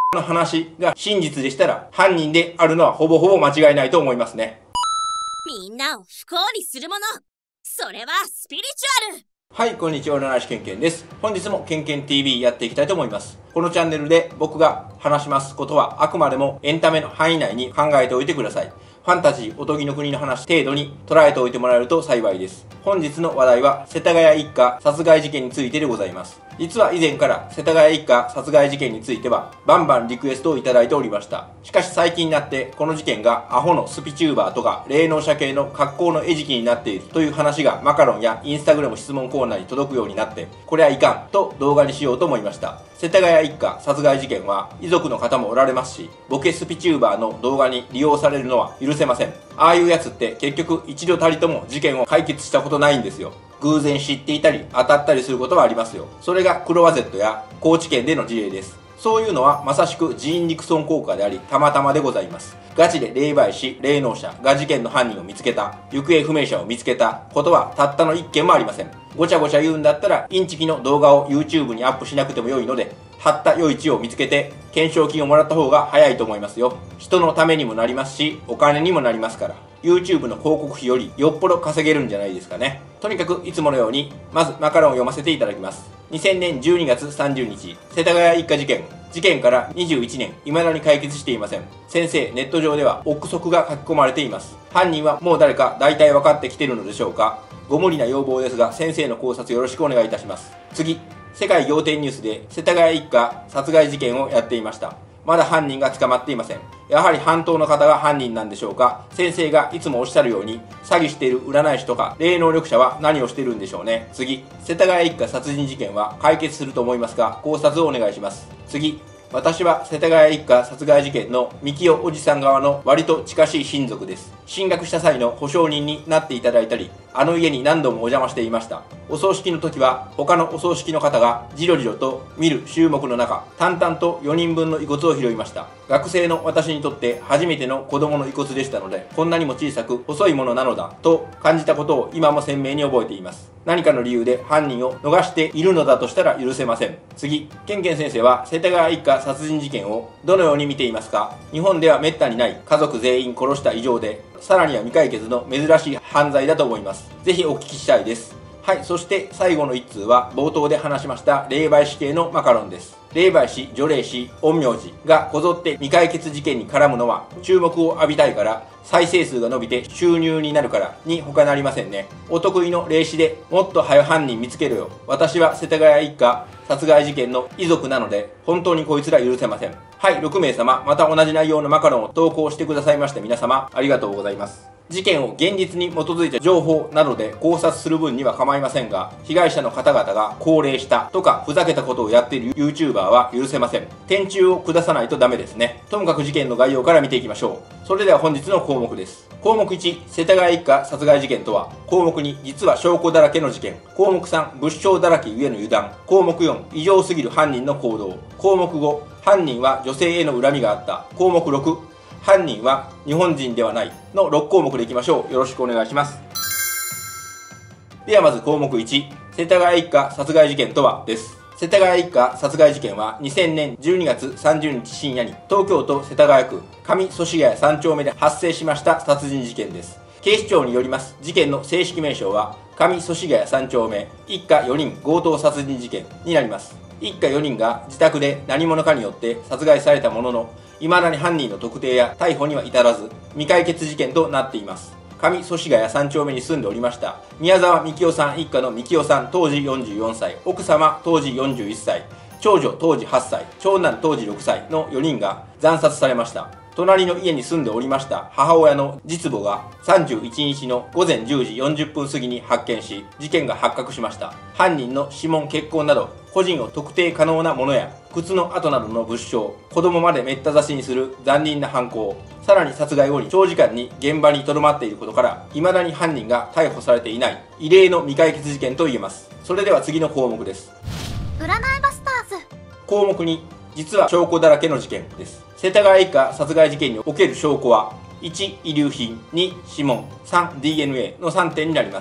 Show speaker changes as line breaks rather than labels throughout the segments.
の話が真実でしたら、犯人であるのはほぼほぼ間違いないと思いますね。
みんなを不幸にするもの、それはスピリチュアル。
はい、こんにちは、占い師けんけんです。本日もけんけん TV やっていきたいと思います。このチャンネルで僕が話しますことはあくまでもエンタメの範囲内に考えておいてください。ファンタジー、おとぎの国の話程度に捉えておいてもらえると幸いです。本日の話題は世田谷一家殺害事件についてでございます。実は以前から世田谷一家殺害事件についてはバンバンリクエストをいただいておりました。しかし最近になってこの事件がアホのスピチューバーとか霊能者系の格好の餌食になっているという話がマカロンやインスタグラム質問コーナーに届くようになって、これはいかんと動画にしようと思いました。世田谷一家殺害事件は遺族の方もおられますし、ボケスピチューバーの動画に利用されるのは許せません。ああいうやつって結局一度たりとも事件を解決したことないんですよ。偶然知っていたり当たったりすることはありますよ。それがクロワゼットや高知県での事例です。そういうのはまさしくジーン・ニクソン効果であり、たまたまでございます。ガチで霊媒師、霊能者が事件の犯人を見つけた、行方不明者を見つけたことはたったの一件もありません。ごちゃごちゃ言うんだったらインチキの動画を YouTube にアップしなくても良いので、たった余市を見つけて懸賞金をもらった方が早いと思いますよ。人のためにもなりますし、お金にもなりますから。YouTube の広告費よりよっぽど稼げるんじゃないですかね。とにかくいつものようにまずマカロンを読ませていただきます。2000年12月30日世田谷一家事件から21年未だに解決していません。先生、ネット上では憶測が書き込まれています。犯人はもう誰か大体分かってきてるのでしょうか。ご無理な要望ですが先生の考察よろしくお願いいたします。次、世界仰天ニュースで世田谷一家殺害事件をやっていました。まだ犯人が捕まっていません。やはり半島の方が犯人なんでしょうか。先生がいつもおっしゃるように、詐欺している占い師とか霊能力者は何をしてるんでしょうね。次、世田谷一家殺人事件は解決すると思いますが、考察をお願いします。次、私は世田谷一家殺害事件の幹雄おじさん側の割と近しい親族です。進学した際の保証人になっていただいたり、あの家に何度もお邪魔していました。お葬式の時は他のお葬式の方がじろじろと見る衆目の中、淡々と4人分の遺骨を拾いました。学生の私にとって初めての子供の遺骨でしたので、こんなにも小さく細いものなのだと感じたことを今も鮮明に覚えています。何かの理由で犯人を逃しているのだとしたら許せません。次、ケンケン先生は世田谷一家殺人事件をどのように見ていますか。日本では滅多にない家族全員殺した異常で、さらには未解決の珍しい犯罪だと思います。ぜひお聞きしたいです。はい、そして最後の一通は冒頭で話しました霊媒師系のマカロンです。霊媒師、除霊師、陰陽師がこぞって未解決事件に絡むのは注目を浴びたいから、再生数が伸びて収入になるからに他なりませんね。お得意の霊視でもっと早犯人見つけろよ。私は世田谷一家殺害事件の遺族なので本当にこいつら許せません。はい、6名様、また同じ内容のマカロンを投稿してくださいました皆様ありがとうございます。事件を現実に基づいた情報などで考察する分には構いませんが、被害者の方々が高齢したとかふざけたことをやっている YouTuber は許せません。天誅を下さないとダメですね。ともかく事件の概要から見ていきましょう。それでは本日の項目です。項目1、世田谷一家殺害事件とは。項目2、実は証拠だらけの事件。項目3、物証だらけゆえの油断。項目4、異常すぎる犯人の行動。項目5、犯人は女性への恨みがあった。項目6、犯人は日本人ではないの6項目でいきましょう。よろしくお願いします。ではまず項目1、世田谷一家殺害事件とはです。世田谷一家殺害事件は2000年12月30日深夜に東京都世田谷区上祖師谷3丁目で発生しました殺人事件です。警視庁によります事件の正式名称は上祖師谷3丁目一家4人強盗殺人事件になります。一家4人が自宅で何者かによって殺害されたものの、未だに犯人の特定や逮捕には至らず未解決事件となっています。上祖師谷3丁目に住んでおりました宮沢幹雄さん一家の幹雄さん当時44歳、奥様当時41歳、長女当時8歳、長男当時6歳の4人が惨殺されました。隣の家に住んでおりました母親の実母が31日の午前10時40分過ぎに発見し、事件が発覚しました。犯人の指紋、血痕など個人を特定可能なものや靴の跡などの物証、子供までめった刺しにする残忍な犯行、さらに殺害後に長時間に現場に留まっていることから未だに犯人が逮捕されていない異例の未解決事件と言えます。それでは次の項目です。
占いバスターズ。
項目2、実は証拠だらけの事件です。世田谷一家殺害事件における証拠は1、遺留品、2、指紋、3、DNA の3点になります。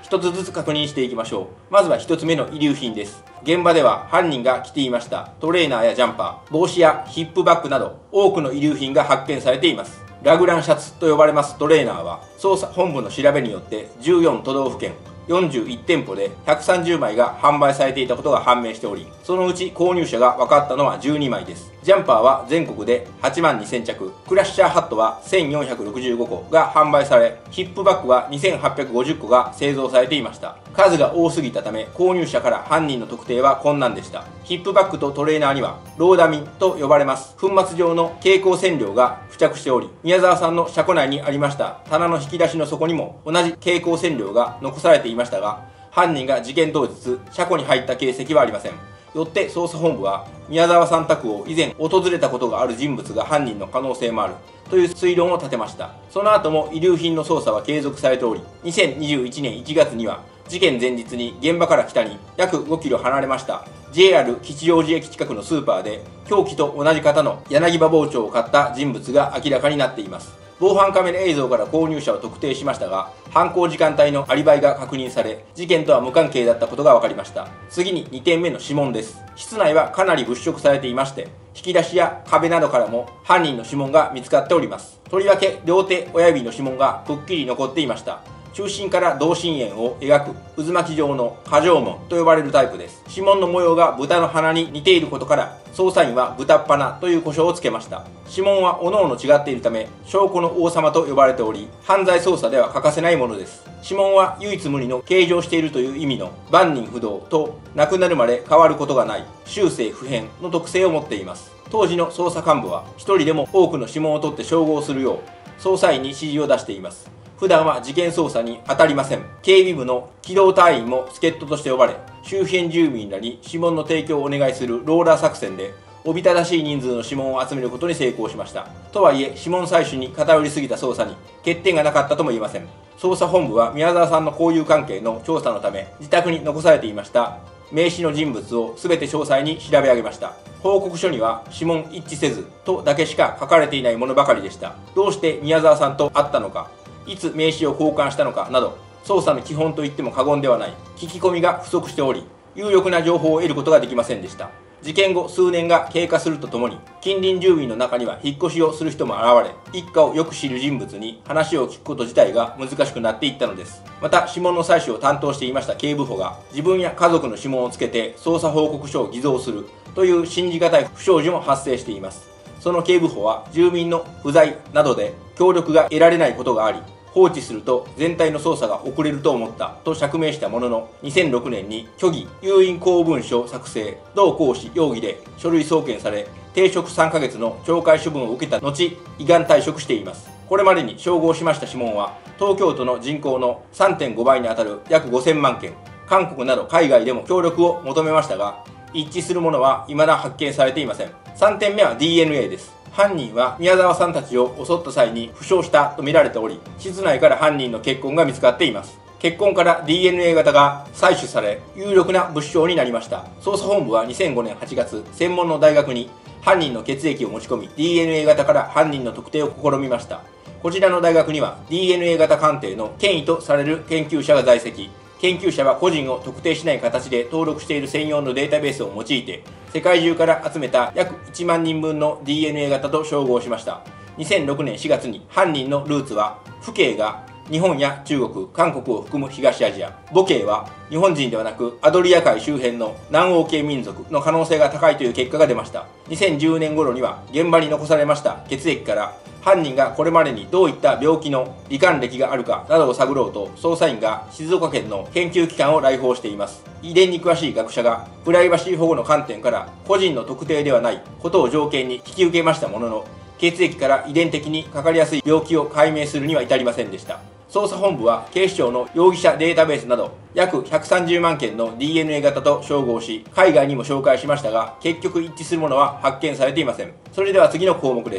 一つずつ確認していきましょう。まずは一つ目の遺留品です。現場では犯人が着ていましたトレーナーやジャンパー、帽子やヒップバッグなど多くの遺留品が発見されています。ラグランシャツと呼ばれますトレーナーは捜査本部の調べによって14都道府県41店舗で130枚が販売されていたことが判明しており、そのうち購入者が分かったのは12枚です。ジャンパーは全国で8万2000着、クラッシャーハットは1465個が販売され、ヒップバッグは2850個が製造されていました。数が多すぎたため購入者から犯人の特定は困難でした。ヒップバッグとトレーナーにはローダミンと呼ばれます粉末状の蛍光染料が付着しており、宮沢さんの車庫内にありました棚の引き出しの底にも同じ蛍光染料が残されていましたが、犯人が事件当日車庫に入った形跡はありません。よって捜査本部は宮沢さん宅を以前訪れたことがある人物が犯人の可能性もあるという推論を立てました。その後も遺留品の捜査は継続されており、2021年1月には事件前日に現場から北に約5キロ離れました JR 吉祥寺駅近くのスーパーで凶器と同じ型の柳刃包丁を買った人物が明らかになっています。防犯カメラ映像から購入者を特定しましたが、犯行時間帯のアリバイが確認され、事件とは無関係だったことが分かりました。次に2点目の指紋です。室内はかなり物色されていまして、引き出しや壁などからも犯人の指紋が見つかっております。とりわけ両手親指の指紋がくっきり残っていました。中心から同心円を描く渦巻き状の過剰紋と呼ばれるタイプです。指紋の模様が豚の鼻に似ていることから捜査員は豚っ鼻という呼称をつけました。指紋は各々違っているため証拠の王様と呼ばれており、犯罪捜査では欠かせないものです。指紋は唯一無二の計上しているという意味の万人不動と亡くなるまで変わることがない終生不変の特性を持っています。当時の捜査幹部は一人でも多くの指紋を取って照合するよう捜査員に指示を出しています。普段は事件捜査に当たりません。警備部の機動隊員も助っ人として呼ばれ、周辺住民らに指紋の提供をお願いするローラー作戦でおびただしい人数の指紋を集めることに成功しました。とはいえ指紋採取に偏りすぎた捜査に欠点がなかったとも言えません。捜査本部は宮沢さんの交友関係の調査のため自宅に残されていました名刺の人物を全て詳細に調べ上げました。報告書には指紋一致せずとだけしか書かれていないものばかりでした。どうして宮沢さんと会ったのか、いつ名刺を交換したのかなど捜査の基本と言っても過言ではない聞き込みが不足しており、有力な情報を得ることができませんでした。事件後数年が経過するとともに近隣住民の中には引っ越しをする人も現れ、一家をよく知る人物に話を聞くこと自体が難しくなっていったのです。また指紋の採取を担当していました警部補が自分や家族の指紋をつけて捜査報告書を偽造するという信じがたい不祥事も発生しています。その警部補は住民の不在などで協力が得られないことがあり、放置すると全体の捜査が遅れると思ったと釈明したものの、2006年に虚偽有印公文書作成同行使容疑で書類送検され、停職3ヶ月の懲戒処分を受けた後依願退職しています。これまでに照合しました指紋は東京都の人口の 3.5 倍にあたる約5000万件、韓国など海外でも協力を求めましたが一致するものは未だ発見されていません。3点目は DNA です。犯人は宮沢さんたちを襲った際に負傷したと見られており、室内から犯人の血痕が見つかっています。血痕から DNA 型が採取され有力な物証になりました。捜査本部は2005年8月専門の大学に犯人の血液を持ち込み DNA 型から犯人の特定を試みました。こちらの大学には DNA 型鑑定の権威とされる研究者が在籍。研究者は個人を特定しない形で登録している専用のデータベースを用いて世界中から集めた約1万人分の DNA 型と照合しました。2006年4月に犯人のルーツは父兄が日本や中国、韓国を含む東アジア、母兄は日本人ではなくアドリア海周辺の南欧系民族の可能性が高いという結果が出ました。2010年頃には現場に残されました血液から犯人がこれまでにどういった病気の罹患歴があるかなどを探ろうと捜査員が静岡県の研究機関を来訪しています。遺伝に詳しい学者がプライバシー保護の観点から個人の特定ではないことを条件に引き受けましたものの、血液から遺伝的にかかりやすい病気を解明するには至りませんでした。捜査本部は警視庁の容疑者データベースなど約130万件の DNA 型と照合し海外にも紹介しましたが結局一致するものは発見されていません。それでは次の項目です。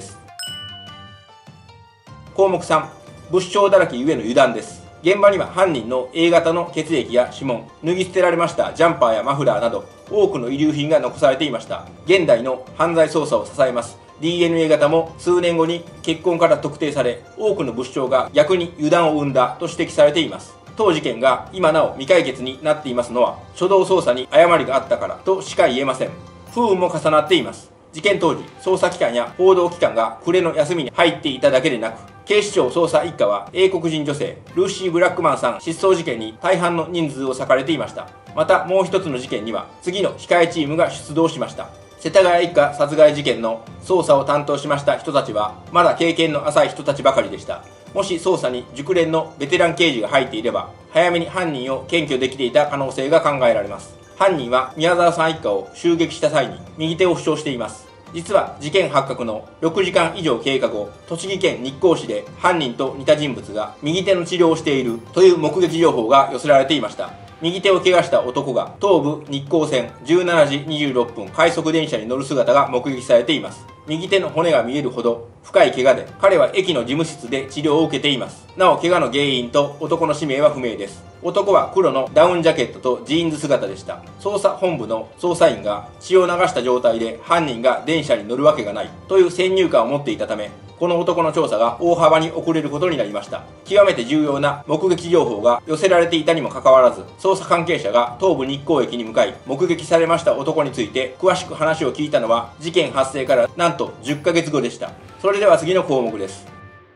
項目3、物証だらけゆえの油断です。現場には犯人の A 型の血液や指紋、脱ぎ捨てられましたジャンパーやマフラーなど多くの遺留品が残されていました。現代の犯罪捜査を支えます DNA 型も数年後に血痕から特定され多くの物証が逆に油断を生んだと指摘されています。 当事件が今なお未解決になっていますのは、初動捜査に誤りがあったからとしか言えません。不運も重なっています。事件当時、捜査機関や報道機関が暮れの休みに入っていただけでなく、警視庁捜査一課は英国人女性ルーシー・ブラックマンさん失踪事件に大半の人数を割かれていました。またもう一つの事件には次の控えチームが出動しました。世田谷一家殺害事件の捜査を担当しました人たちはまだ経験の浅い人たちばかりでした。もし捜査に熟練のベテラン刑事が入っていれば早めに犯人を検挙できていた可能性が考えられます。犯人は宮沢さん一家を襲撃した際に右手を負傷しています。実は事件発覚の6時間以上経過後、栃木県日光市で犯人と似た人物が右手の治療をしているという目撃情報が寄せられていました。右手を怪我した男が東武日光線17時26分快速電車に乗る姿が目撃されています。右手の骨が見えるほど深い怪我で、彼は駅の事務室で治療を受けています。なお怪我の原因と男の氏名は不明です。男は黒のダウンジャケットとジーンズ姿でした。捜査本部の捜査員が血を流した状態で犯人が電車に乗るわけがないという先入観を持っていたため、この男の調査が大幅に遅れることになりました。極めて重要な目撃情報が寄せられていたにもかかわらず、捜査関係者が東武日光駅に向かい、目撃されました男について詳しく話を聞いたのは事件発生からなんと10ヶ月後でした。それでは次の項目です。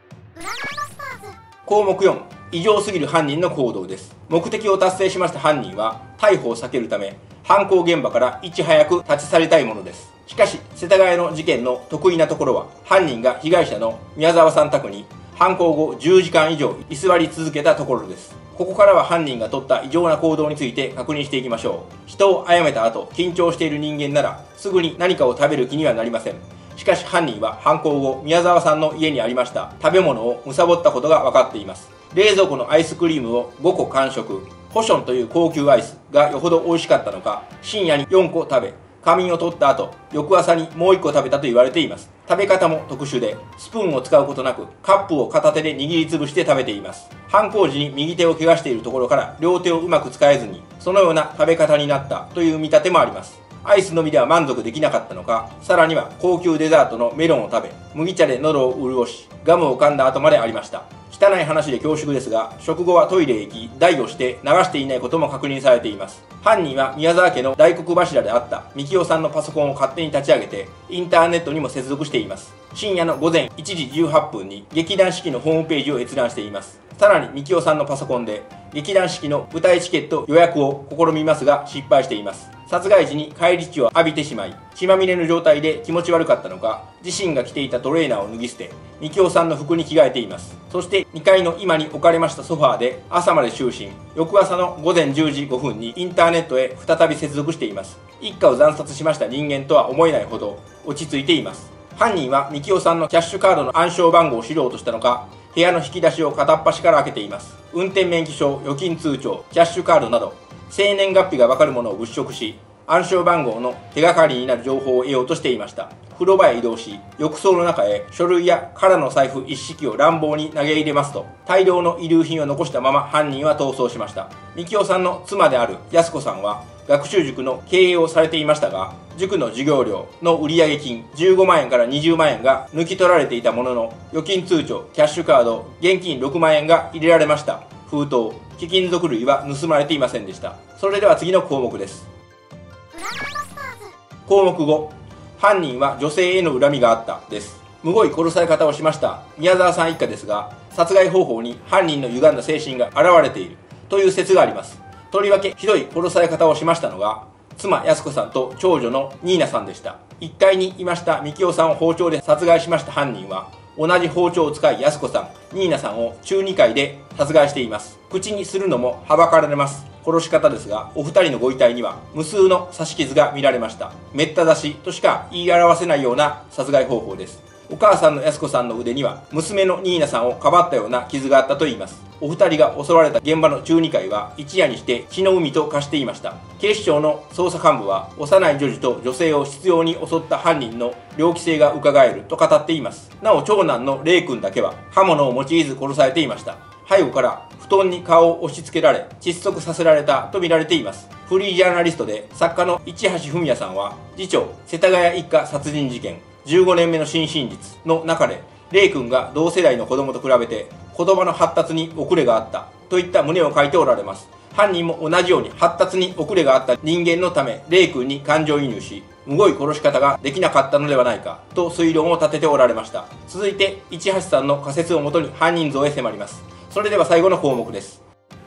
項目4、異常すぎる犯人の行動です。目的を達成しました犯人は逮捕を避けるため犯行現場からいち早く立ち去りたいものです。しかし世田谷の事件の得意なところは、犯人が被害者の宮沢さん宅に犯行後10時間以上居座り続けたところです。ここからは犯人が取った異常な行動について確認していきましょう。人を殺めた後緊張している人間ならすぐに何かを食べる気にはなりません。しかし犯人は犯行後宮沢さんの家にありました食べ物を貪ったことが分かっています。冷蔵庫のアイスクリームを5個完食、ポションという高級アイスがよほど美味しかったのか深夜に4個食べ、仮眠を取った後翌朝にもう1個食べたと言われています。食べ方も特殊でスプーンを使うことなくカップを片手で握りつぶして食べています。犯行時に右手を怪我しているところから両手をうまく使えずにそのような食べ方になったという見立てもあります。アイスのみでは満足できなかったのか、さらには高級デザートのメロンを食べ、麦茶で喉を潤しガムを噛んだ後までありました。汚い話で恐縮ですが、食後はトイレへ行き台をして流していないことも確認されています。犯人は宮沢家の大黒柱であった幹雄さんのパソコンを勝手に立ち上げてインターネットにも接続しています。深夜の午前1時18分に劇団四季のホームページを閲覧しています。さらに幹雄さんのパソコンで劇団四季の舞台チケット予約を試みますが失敗しています。殺害時に返り血を浴びてしまい血まみれの状態で気持ち悪かったのか、自身が着ていたトレーナーを脱ぎ捨て幹雄さんの服に着替えています。そして2階の今に置かれましたソファーで朝まで就寝、翌朝の午前10時5分にインターネットへ再び接続しています。一家を惨殺しました人間とは思えないほど落ち着いています。犯人は幹雄さんのキャッシュカードの暗証番号を知ろうとしたのか、部屋の引き出しを片っ端から開けています。運転免許証、預金通帳、キャッシュカードなど生年月日がわかるものを物色し、暗証番号の手がかりになる情報を得ようとしていました。風呂場へ移動し、浴槽の中へ書類や空の財布一式を乱暴に投げ入れますと、大量の遺留品を残したまま犯人は逃走しました。幹雄さんの妻である安子さんは学習塾の経営をされていましたが、塾の授業料の売上金15万円から20万円が抜き取られていたものの、預金通帳、キャッシュカード、現金6万円が入れられました。封筒、貴金属類は盗まれていませんでした。それでは次の項目です。項目5、犯人は女性への恨みがあったです。むごい殺され方をしました宮沢さん一家ですが、殺害方法に犯人の歪んだ精神が現れているという説があります。とりわけひどい殺され方をしましたのが妻靖子さんと長女のニーナさんでした。1階にいました幹雄さんを包丁で殺害しました犯人は同じ包丁を使い靖子さん、ニーナさんを中2階で殺害しています。口にするのもはばかられます殺し方ですが、お二人のご遺体には無数の刺し傷が見られました。めった刺しとしか言い表せないような殺害方法です。お母さんの靖子さんの腕には娘のニーナさんをかばったような傷があったといいます。お二人が襲われた現場の中2階は一夜にして血の海と化していました。警視庁の捜査幹部は幼い女児と女性を執拗に襲った犯人の猟奇性がうかがえると語っています。なお長男のレイ君だけは刃物を用いず殺されていました。背後から布団に顔を押し付けられ窒息させられたと見られています。フリージャーナリストで作家の市橋文也さんは次長世田谷一家殺人事件15年目の新真実の中でレイ君が同世代の子供と比べて言葉の発達に遅れがあったといった旨を書いておられます。犯人も同じように発達に遅れがあった人間のためレイ君に感情移入し、むごい殺し方ができなかったのではないかと推論を立てておられました。続いて市橋さんの仮説をもとに犯人像へ迫ります。それでは最後の項目です。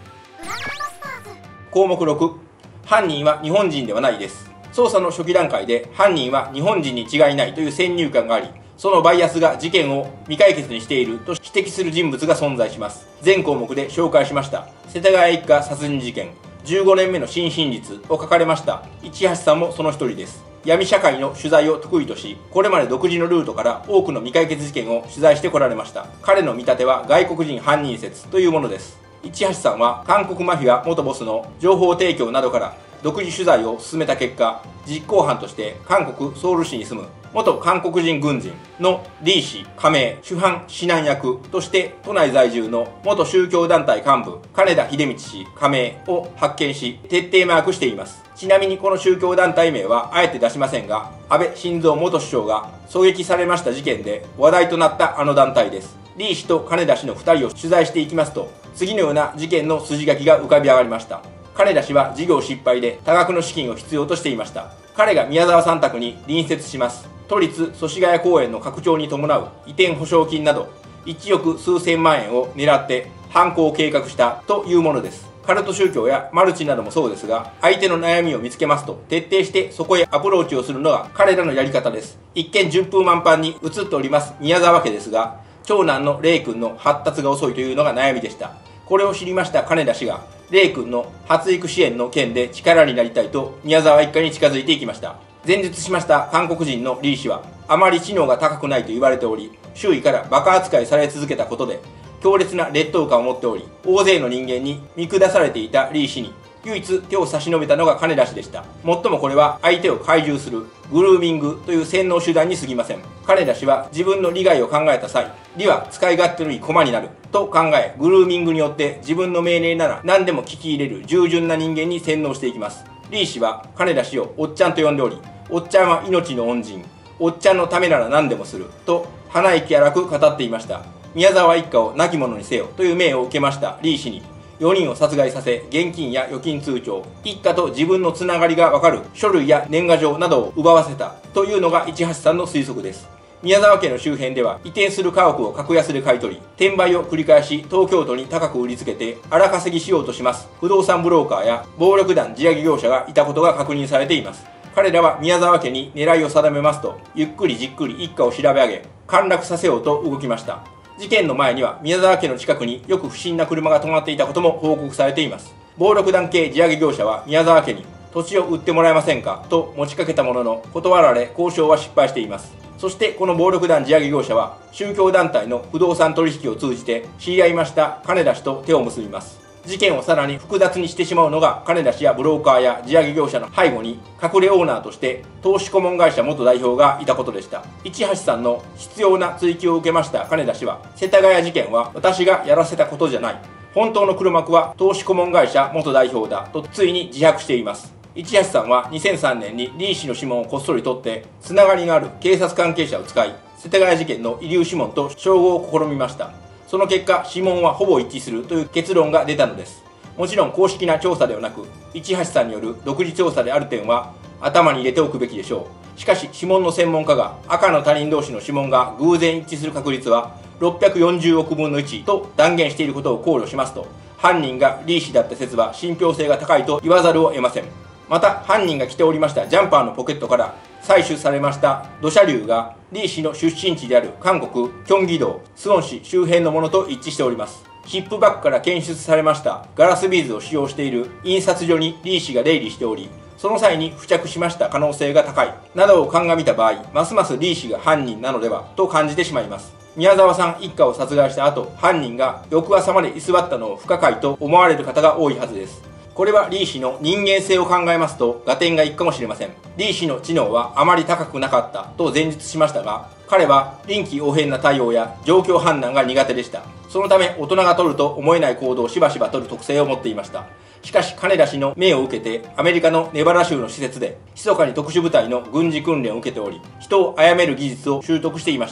項目6、犯人は日本人ではないです。捜査の初期段階で犯人は日本人に違いないという先入観があり、そのバイアスが事件を未解決にしていると指摘する人物が存在します。全項目で紹介しました世田谷一家殺人事件15年目の新真実を書かれました市橋さんもその一人です。闇社会の取材を得意とし、これまで独自のルートから多くの未解決事件を取材してこられました。彼の見立ては外国人犯人説というものです。市橋さんは韓国マフィア元ボスの情報提供などから独自取材を進めた結果、実行犯として韓国ソウル市に住む元韓国人軍人のリ氏加盟主犯指南役として都内在住の元宗教団体幹部金田秀道氏加盟を発見し徹底マークしています。ちなみにこの宗教団体名はあえて出しませんが、安倍晋三元首相が狙撃されました事件で話題となったあの団体です。リ氏と金田氏の2人を取材していきますと、次のような事件の筋書きが浮かび上がりました。金田氏は事業失敗で多額の資金を必要としていました。彼が宮沢さん宅に隣接します都立祖師ヶ谷公園の拡張に伴う移転保証金など1億数千万円を狙って犯行を計画したというものです。カルト宗教やマルチなどもそうですが、相手の悩みを見つけますと徹底してそこへアプローチをするのが彼らのやり方です。一見順風満帆に映っております宮沢家ですが、長男のレイ君の発達が遅いというのが悩みでした。これを知りました金田氏がレイ君の発育支援の件で力になりたいと宮沢一家に近づいていきました。前述しました韓国人のリ氏はあまり知能が高くないと言われており、周囲からバカ扱いされ続けたことで強烈な劣等感を持っており、大勢の人間に見下されていたリ氏に唯一手を差し伸べたのが金田氏でした。もっともこれは相手を懐柔するグルーミングという洗脳手段に過ぎません。金田氏は自分の利害を考えた際、利は使い勝手のいい駒になると考え、グルーミングによって自分の命令なら何でも聞き入れる従順な人間に洗脳していきます。リ氏は金田氏をおっちゃんと呼んでおり、おっちゃんは命の恩人、おっちゃんのためなら何でもすると鼻息荒く語っていました。宮沢一家を亡き者にせよという命を受けましたリ氏に4人を殺害させ、現金や預金通帳、一家と自分のつながりがわかる書類や年賀状などを奪わせたというのが市橋さんの推測です。宮沢家の周辺では移転する家屋を格安で買い取り、転売を繰り返し東京都に高く売りつけて荒稼ぎしようとします不動産ブローカーや暴力団地上げ業者がいたことが確認されています。彼らは宮沢家に狙いを定めますと、ゆっくりじっくり一家を調べ上げ陥落させようと動きました。事件の前には宮沢家の近くによく不審な車が止まっていたことも報告されています。暴力団系地上げ業者は宮沢家に土地を売ってもらえませんかと持ちかけたものの断られ、交渉は失敗しています。そしてこの暴力団地上げ業者は宗教団体の不動産取引を通じて知り合いました金田氏と手を結びます。事件をさらに複雑にしてしまうのが、金田氏やブローカーや地上げ業者の背後に隠れオーナーとして投資顧問会社元代表がいたことでした。市橋さんの必要な追及を受けました金田氏は、世田谷事件は私がやらせたことじゃない、本当の黒幕は投資顧問会社元代表だとついに自白しています。市橋さんは2003年にリ氏の指紋をこっそり取ってつながりのある警察関係者を使い、世田谷事件の遺留指紋と照合を試みました。その結果、指紋はほぼ一致するという結論が出たのです。もちろん公式な調査ではなく、市橋さんによる独自調査である点は頭に入れておくべきでしょう。しかし指紋の専門家が赤の他人同士の指紋が偶然一致する確率は640億分の1と断言していることを考慮しますと、犯人がリ氏だった説は信憑性が高いと言わざるを得ません。また犯人が着ておりましたジャンパーのポケットから採取されました土砂流がリ氏の出身地である韓国キョンギ道スウォン市周辺のものと一致しております。ヒップバッグから検出されましたガラスビーズを使用している印刷所にリ氏が出入りしており、その際に付着しました可能性が高いなどを鑑みた場合、ますますリ氏が犯人なのではと感じてしまいます。宮沢さん一家を殺害した後、犯人が翌朝まで居座ったのを不可解と思われる方が多いはずです。これはリ氏の人間性を考えますと合点がいくかもしれません。リ氏の知能はあまり高くなかったと前述しましたが、彼は臨機応変な対応や状況判断が苦手でした。そのため大人が取ると思えない行動をしばしば取る特性を持っていました。しかし金田氏の命を受けてアメリカのネバダ州の施設で密かに特殊部隊の軍事訓練を受けており、人を殺める技術を習得していました。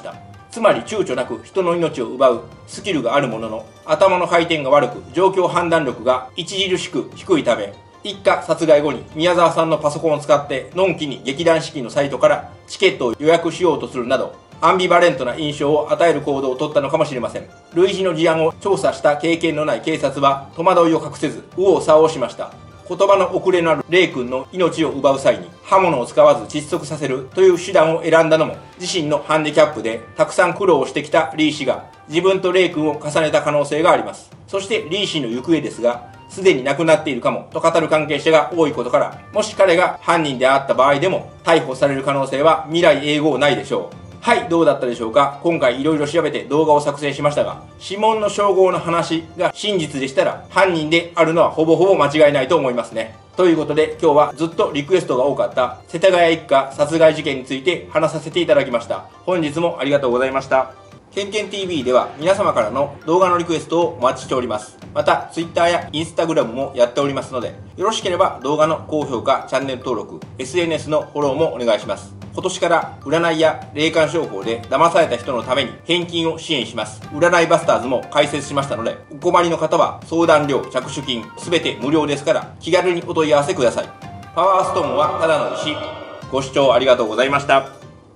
つまり躊躇なく人の命を奪うスキルがあるものの、頭の回転が悪く状況判断力が著しく低いため、一家殺害後に宮沢さんのパソコンを使ってのんきに劇団四季のサイトからチケットを予約しようとするなど、アンビバレントな印象を与える行動を取ったのかもしれません。類似の事案を調査した経験のない警察は戸惑いを隠せず右往左往しました。言葉の遅れのあるレイ君の命を奪う際に刃物を使わず窒息させるという手段を選んだのも自身のハンディキャップで、たくさん苦労してきたリー氏が自分とレイ君を重ねた可能性があります。そしてリー氏の行方ですが、すでに亡くなっているかもと語る関係者が多いことから、もし彼が犯人であった場合でも逮捕される可能性は未来永劫ないでしょう。はい、どうだったでしょうか。今回いろいろ調べて動画を作成しましたが、指紋の照合の話が真実でしたら犯人であるのはほぼほぼ間違いないと思いますね。ということで今日はずっとリクエストが多かった世田谷一家殺害事件について話させていただきました。本日もありがとうございました。ケンケン TV では皆様からの動画のリクエストをお待ちしております。また Twitter や Instagram もやっておりますので、よろしければ動画の高評価、チャンネル登録、SNS のフォローもお願いします。今年から占いや霊感商法で騙された人のために返金を支援します。占いバスターズも開設しましたので、お困りの方は相談料、着手金、すべて無料ですから気軽にお問い合わせください。パワーストーンはただの石。ご視聴ありがとうございました。